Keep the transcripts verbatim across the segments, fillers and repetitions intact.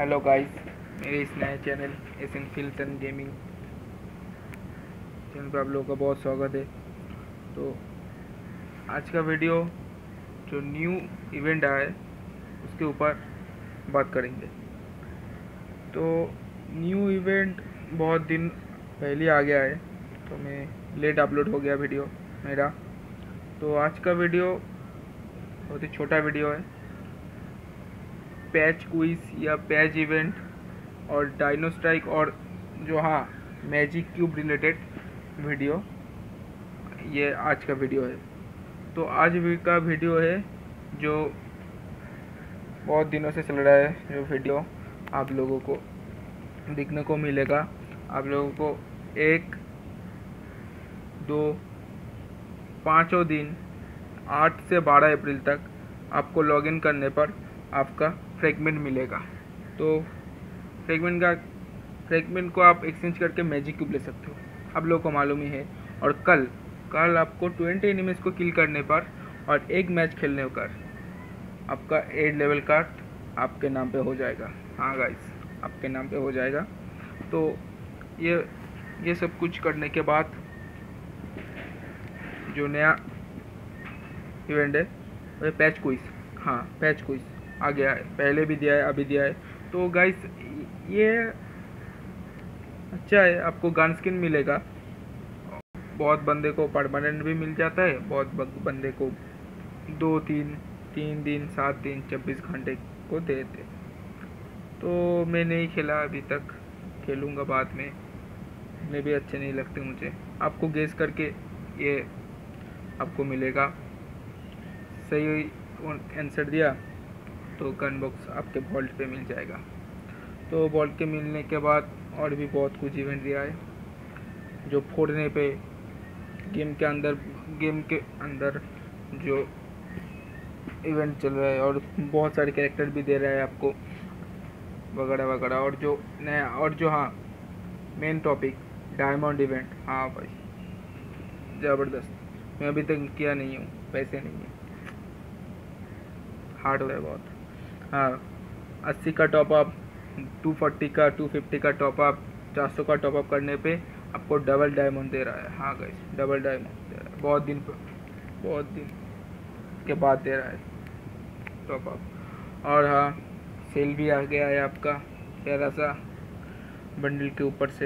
Hello guys, मेरे इस नए चैनल एसन फिल्स एंड गेमिंग चैनल पर आप लोगों का बहुत स्वागत है। तो आज का वीडियो जो न्यू इवेंट आया है उसके ऊपर बात करेंगे। तो न्यू इवेंट बहुत दिन पहले आ गया है, तो मैं लेट अपलोड हो गया वीडियो मेरा। तो आज का वीडियो बहुत ही छोटा वीडियो है। पैच क्विज या पैच इवेंट और डायनो स्ट्राइक और जो हाँ मैजिक क्यूब रिलेटेड वीडियो, ये आज का वीडियो है। तो आज भी का वीडियो है जो बहुत दिनों से चल रहा है, जो वीडियो आप लोगों को देखने को मिलेगा। आप लोगों को एक दो पाँचों दिन आठ से बारह अप्रैल तक आपको लॉगिन करने पर आपका फ्रेगमेंट मिलेगा। तो फ्रेगमेंट का फ्रेगमेंट को आप एक्सचेंज करके मैजिक क्यूब ले सकते हो, आप लोगों को मालूम ही है। और कल कल आपको ट्वेंटी एनिमीज को किल करने पर और एक मैच खेलने पर आपका एट लेवल कार्ड आपके नाम पे हो जाएगा। हाँ गाइस, आपके नाम पे हो जाएगा। तो ये ये सब कुछ करने के बाद जो नया इवेंट है वो पैच क्विज, हाँ पैच क्विज आ गया है। पहले भी दिया है, अभी दिया है। तो गाइस ये अच्छा है, आपको गन स्किन मिलेगा। बहुत बंदे को परमानेंट भी मिल जाता है, बहुत बंदे को दो तीन तीन दिन सात दिन छब्बीस घंटे को देते। तो मैं नहीं खेला अभी तक, खेलूँगा बाद में। मैं भी अच्छे नहीं लगते मुझे। आपको गेस करके ये आपको मिलेगा। सही आंसर दिया तो गन बॉक्स आपके वॉल्ट पे मिल जाएगा। तो वॉल्ट के मिलने के बाद और भी बहुत कुछ इवेंट दिया है, जो फोड़ने पे गेम के अंदर गेम के अंदर जो इवेंट चल रहा है, और बहुत सारे कैरेक्टर भी दे रहा है आपको वगैरह वगैरह। और जो नया और जो हाँ मेन टॉपिक डायमंड इवेंट, हाँ भाई ज़बरदस्त। मैं अभी तक किया नहीं हूँ, पैसे नहीं है, हार्ड हो रहा है बहुत। हाँ, अस्सी का टॉपअप, टू फोर्टी का, टू फिफ्टी का टॉपअप, चार सौ का टॉपअप करने पे आपको डबल डायमंड दे रहा है। हाँ गाइस, डबल डायमंड दे रहा है। बहुत दिन बहुत दिन के बाद दे रहा है टॉपअप। और हाँ, सेल भी आ गया है आपका प्यारा सा बंडल के ऊपर से,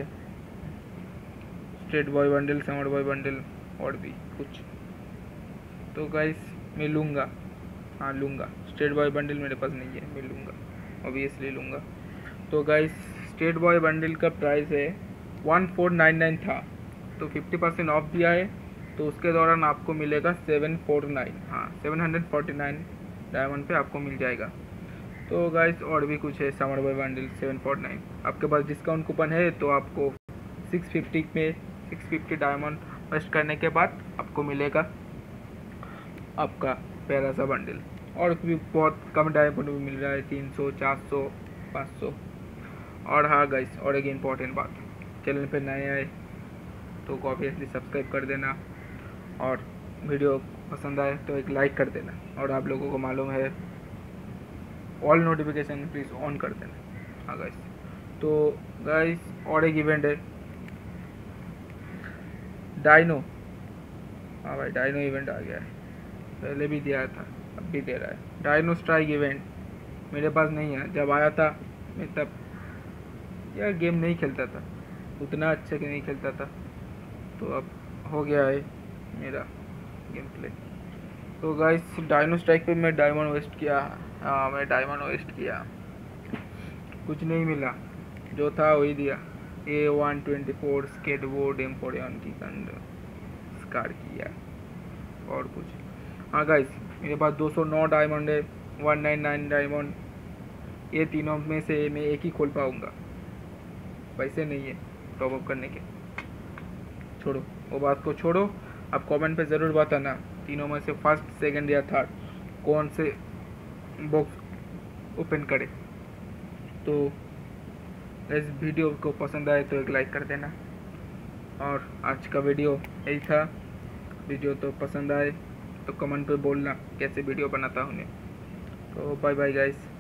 straight boy bundle, summer boy bundle और भी कुछ। तो गाइस मैं लूँगा, हाँ लूँगा। स्ट्रेट बॉय बंडल मेरे पास नहीं है, मैं लूँगा, ऑब्वियसली लूँगा। तो गाइस स्ट्रेट बॉय बंडल का प्राइस है वन फोर नाइन नाइन था, तो फिफ्टी परसेंट ऑफ दिया है। तो उसके दौरान आपको मिलेगा सेवन फोर नाइन, हाँ seven hundred forty nine diamond पे आपको मिल जाएगा। तो गाइस और भी कुछ है, summer boy bundle seven four nine. आपके पास डिस्काउंट कूपन है तो आपको सिक्स फिफ्टी में सिक्स फिफ्टी डायमंड वेस्ट करने के बाद आपको मिलेगा आपका प्यारा सा बंडल। और भी बहुत कम डायमंड भी मिल रहा है, तीन सौ, चार सौ, पाँच सौ। और हाँ गाइस, और एक इम्पॉर्टेंट बात, चैनल पे नए आए तो ऑब्वियसली सब्सक्राइब कर देना, और वीडियो पसंद आए तो एक लाइक कर देना। और आप लोगों को मालूम है ऑल नोटिफिकेशन प्लीज़ ऑन कर देना। हाँ गाइस, तो गाइस और एक इवेंट है डायनो। हाँ भाई, डायनो इवेंट आ गया है, पहले भी दिया था, अब भी दे रहा है। डायनो स्ट्राइक इवेंट मेरे पास नहीं है, जब आया था मैं तब यार गेम नहीं खेलता था, उतना अच्छा कि नहीं खेलता था। तो अब हो गया है मेरा गेम प्ले। तो गाइस डायनो स्ट्राइक पे मैं डायमंड वेस्ट किया, हाँ मैं डायमंड वेस्ट किया, कुछ नहीं मिला, जो था वही दिया। A one twenty four skateboard एम्पोरियन की कंड स्कार किया और कुछ। हाँ गाइस, मेरे पास दो सौ नौ डायमंड है, वन नाइन नाइन डायमंड। ये तीनों में से मैं एक ही खोल पाऊँगा, पैसे नहीं है टॉपअप करने के। छोड़ो वो बात को, छोड़ो। आप कमेंट पे ज़रूर बताना तीनों में से फर्स्ट, सेकंड या थर्ड कौन से बॉक्स ओपन करे। तो इस वीडियो को पसंद आए तो एक लाइक कर देना। और आज का वीडियो यही था। वीडियो तो पसंद आए तो कमेंट पे बोलना कैसे वीडियो बनाता हूँ मैं। तो बाय बाय गाइस।